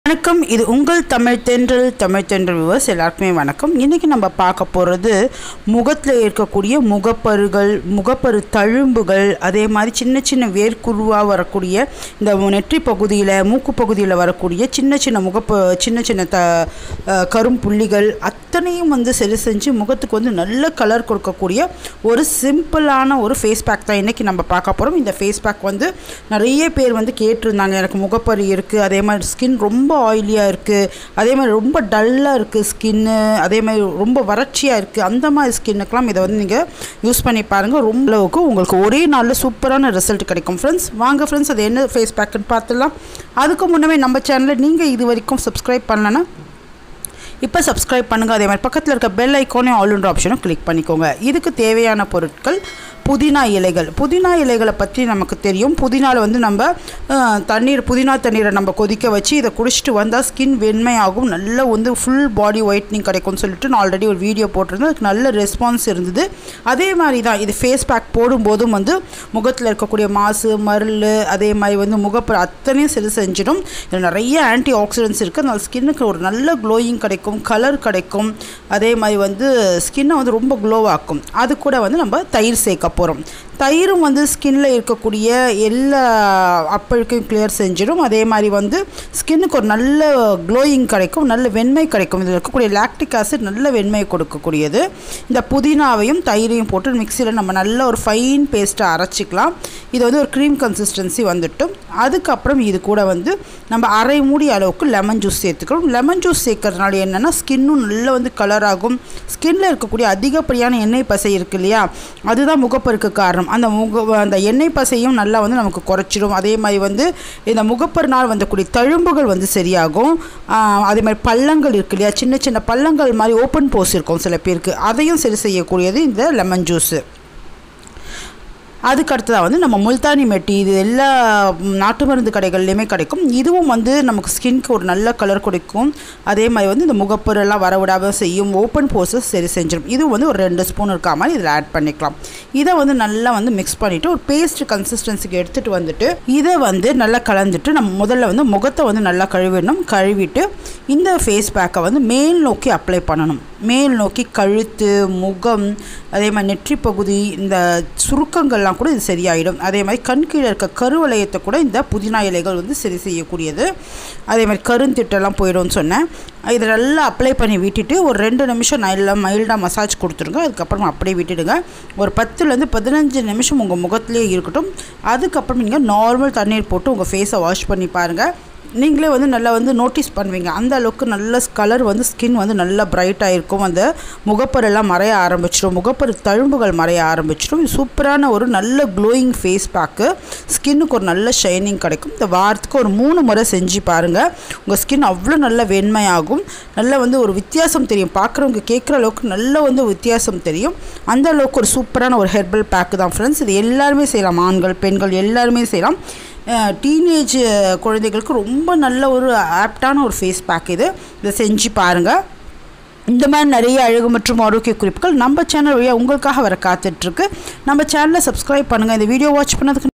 வணக்கம். இது உங்கள் தமிழ் தென்றல் வியூவர்ஸ் எல்லாருக்குமே வணக்கம். இன்றைக்கி நம்ம பார்க்க போகிறது முகத்தில் இருக்கக்கூடிய முகப்பருகள், முகப்பரு தழும்புகள், அதே மாதிரி சின்ன சின்ன வேர்க்குருவாக வரக்கூடிய இந்த நெற்றி பகுதியில், மூக்கு பகுதியில் வரக்கூடிய சின்ன சின்ன கரும்புள்ளிகள் அத்தனையும் சரி செஞ்சு முகத்துக்கு நல்ல கலர் கொடுக்கக்கூடிய ஒரு சிம்பிளான ஒரு ஃபேஸ் பேக் தான் இன்றைக்கி நம்ம பார்க்க போகிறோம். இந்த ஃபேஸ் பேக் நிறைய பேர் கேட்டிருந்தாங்க. எனக்கு முகப்பரு இருக்குது, அதே மாதிரி ஸ்கின் ரொம்ப ஆயிலியாக இருக்குது, அதே மாதிரி ரொம்ப டல்லாக இருக்குது ஸ்கின்னு, அதே மாதிரி ரொம்ப வறட்சியாக இருக்குது, அந்த மாதிரி ஸ்கின்னுக்கெலாம் இதை நீங்கள் யூஸ் பண்ணி பாருங்கள். ரொம்ப அளவுக்கு உங்களுக்கு ஒரே நாளில் சூப்பரான ரிசல்ட் கிடைக்கும் ஃப்ரெண்ட்ஸ். வாங்க ஃப்ரெண்ட்ஸ், அது என்ன ஃபேஸ் பேக்குன்னு பார்த்துடலாம். அதுக்கு முன்னமே நம்ம சேனலில் நீங்கள் இது வரைக்கும் சப்ஸ்கிரைப் பண்ணலன்னா இப்போ சப்ஸ்கிரைப் பண்ணுங்கள். அதே மாதிரி பக்கத்தில் இருக்க பெல் ஐக்கானே ஆல்ன்ற ஆப்ஷனும் கிளிக் பண்ணிக்கோங்க. இதுக்கு தேவையான பொருட்கள் புதினா இலைகள். புதினா இலைகளை பற்றி நமக்கு தெரியும். புதினாவில் நம்ம புதினா தண்ணீரை நம்ம கொதிக்க வச்சு இதை குடிச்சிட்டு வந்தால் ஸ்கின் வெண்மையாகும், நல்ல ஃபுல் பாடி ஒயிட்னிங் கிடைக்கும்னு சொல்லிட்டு நான் ஆல்ரெடி ஒரு வீடியோ போட்டிருந்தேன். அதுக்கு நல்ல ரெஸ்பான்ஸ் இருந்தது. அதே மாதிரி தான் இது ஃபேஸ் பேக் போடும்போதும் முகத்தில் இருக்கக்கூடிய மாசு, மருள், அதே மாதிரி முகப்பரு அத்தனையும் சரி செஞ்சிடும். இதில் நிறைய ஆன்டி ஆக்சிடென்ட்ஸ் இருக்குது. அதனால் ஸ்கின்னுக்கு ஒரு நல்ல க்ளோயிங் கிடைக்கும், கலர் கிடைக்கும், அதே மாதிரி ஸ்கின்னை ரொம்ப க்ளோவாக்கும். அது கூட நம்ம தயிர் சேர்க்க போகிறோம். தயிரும் ஸ்கின்னில் இருக்கக்கூடிய எல்லா அப்பழுக்கையும் கிளியர் செஞ்சிடும். அதே மாதிரி ஸ்கின்னுக்கு ஒரு நல்ல க்ளோயிங் கிடைக்கும், நல்ல வெண்மை கிடைக்கும். இதில் இருக்கக்கூடிய லாக்டிக் ஆசிட் நல்ல வெண்மை கொடுக்கக்கூடியது. இந்த புதினாவையும் தயிரையும் போட்டு மிக்சியில் நம்ம நல்ல ஒரு ஃபைன் பேஸ்ட்டை அரைச்சிக்கலாம். இது ஒரு க்ரீம் கன்சிஸ்டன்சி வந்துட்டும். அதுக்கப்புறம் இது கூட நம்ம அரை மூடி அளவுக்கு லெமன் ஜூஸ் சேர்த்துக்கிறோம். லெமன் ஜூஸ் சேர்க்கறதுனால என்னென்னா ஸ்கின்னும் நல்லா கலர் ஆகும். ஸ்கின்னில் இருக்கக்கூடிய அதிகப்படியான எண்ணெய் பசை இருக்குது இல்லையா, அதுதான் முகப்பருக்கு காரணம். அந்த எண்ணெய் பசையும் நல்லா நமக்கு குறைச்சிடும். அதே மாதிரி இந்த முகப்பருனால் வந்தக்கூடிய தழும்புகள் சரியாகும். அதே மாதிரி பள்ளங்கள் இருக்கு இல்லையா, சின்ன சின்ன பள்ளங்கள் மாதிரி ஓப்பன் போஸ் இருக்கும் சில பேருக்கு, அதையும் சரி செய்யக்கூடியது இந்த லெமன் ஜூஸு. அதுக்கடுத்ததாக நம்ம முல்தானி மெட்டி, இது எல்லா நாட்டு மருந்து கடைகள்லையுமே கிடைக்கும். இதுவும் நமக்கு ஸ்கின்க்கு ஒரு நல்ல கலர் கொடுக்கும். அதே மாதிரி இந்த முகப்பொருளெல்லாம் வரவிடாமல் செய்யும், ஓப்பன் போர்ஸஸ் சரி செஞ்சிடும். இது ஒரு 2 ஸ்பூன் இருக்கா மாதிரி இதில் ஆட் பண்ணிக்கலாம். இதை நல்லா மிக்ஸ் பண்ணிவிட்டு ஒரு பேஸ்ட் கன்சிஸ்டன்சிக்கு எடுத்துகிட்டு இதை நல்லா கலந்துட்டு நம்ம முதல்ல முகத்தை நல்லா கழுவிட்டு இந்த ஃபேஸ் பேக்கை மேல் நோக்கி அப்ளை பண்ணணும். மேல் நோக்கி கழுத்து, முகம், அதே மாதிரி நெற்றி பகுதி, இந்த சுருக்கங்கள்லாம் கூட இது சரியாயிடும். அதே மாதிரி கண் கீழே இருக்க கருவளையத்தை கூட இந்த புதினா இலைகள் சரி செய்யக்கூடியது. அதே மாதிரி கருந்திட்டெல்லாம் போயிடும்னு சொன்னேன். இதை நல்லா அப்ளை பண்ணி விட்டுட்டு ஒரு 2 நிமிஷம் நல்லா மைல்டாக மசாஜ் கொடுத்துருங்க. அதுக்கப்புறம் அப்படியே விட்டுடுங்க. ஒரு 10லேருந்து 15 நிமிஷம் உங்கள் முகத்திலே இருக்கட்டும். அதுக்கப்புறம் நீங்கள் நார்மல் தண்ணீர் போட்டு உங்கள் ஃபேஸை வாஷ் பண்ணி பாருங்கள். நீங்களே நல்லா நோட்டீஸ் பண்ணுவீங்க. அந்த அளவுக்கு நல்ல கலர் ஸ்கின் நல்லா பிரைட்டாக இருக்கும். அந்த முகப்பரெல்லாம் மறைய ஆரம்பிச்சிடும், முகப்பரு தழும்புகள் மறைய ஆரம்பிச்சிடும். இது சூப்பரான ஒரு நல்ல க்ளோயிங் ஃபேஸ் பேக்கு. ஸ்கின்னுக்கு ஒரு நல்ல ஷைனிங் கிடைக்கும். இந்த வாரத்துக்கு ஒரு 3 முறை செஞ்சு பாருங்கள். உங்கள் ஸ்கின் அவ்வளோ நல்ல வெண்மையாகும். நல்ல ஒரு வித்தியாசம் தெரியும். பார்க்குறவங்க கேட்குற அளவுக்கு நல்ல வித்தியாசம் தெரியும். அந்த அளவுக்கு ஒரு சூப்பரான ஒரு ஹெர்பல் பேக்கு தான் ஃப்ரெண்ட்ஸ். இது எல்லாருமே செய்யலாம், ஆண்கள் பெண்கள் எல்லாருமே செய்யலாம். டீனேஜ் குழந்தைகளுக்கு ரொம்ப நல்ல ஒரு ஆப்டான ஒரு ஃபேஸ் பேக் இது. இதை செஞ்சு பாருங்கள். இந்த மாதிரி நிறைய அழகு மற்றும் ஆரோக்கிய குறிப்புகள் நம்ம சேனல் வழியாக உங்களுக்காக வர காத்துட்ருக்கு. நம்ம சேனலை சப்ஸ்கிரைப் பண்ணுங்கள். இந்த வீடியோ வாட்ச் பண்ணதுக்கு